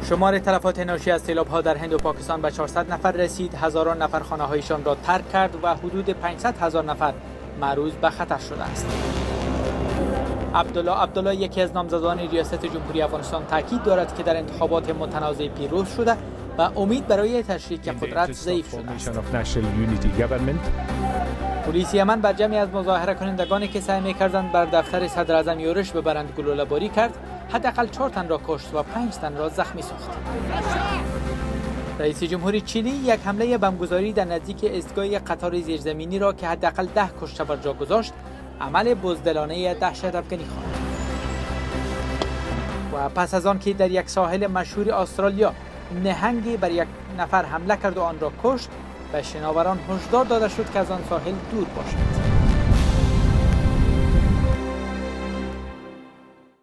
شمار تلفات ناشی از سیلاب‌ها در هند و پاکستان به 400 نفر رسید، هزاران نفر خانه‌هایشان را ترک کرد و حدود 500,000 نفر معرض به خطر شده است. عبدالله یکی از نامزدان ریاست جمهوری افغانستان تاکید دارد که در انتخابات متنازع پیروز شده و امید برای تشریک قدرت ضعیف شده است. پلیس یمن بر جمعی از مظاهره کنندگانی که سعی می‌کردند بر دفتر صدر اعظم یورش ببرند گلوله‌باری کرد، حداقل 4 تن را کشت و 5 تن را زخمی ساخت. رئیس جمهوری چیلی یک حمله بمبگذاری در نزدیک ایستگاه قطار زیرزمینی را که حداقل 10 کشته بر جا گذاشت، عمل بزدلانه دهشت افکنی خواند. و پس از آن که در یک ساحل مشهور استرالیا نهنگی بر یک نفر حمله کرد و آن را کشت، به شناوران هشدار داده شد که از آن ساحل دور باشند.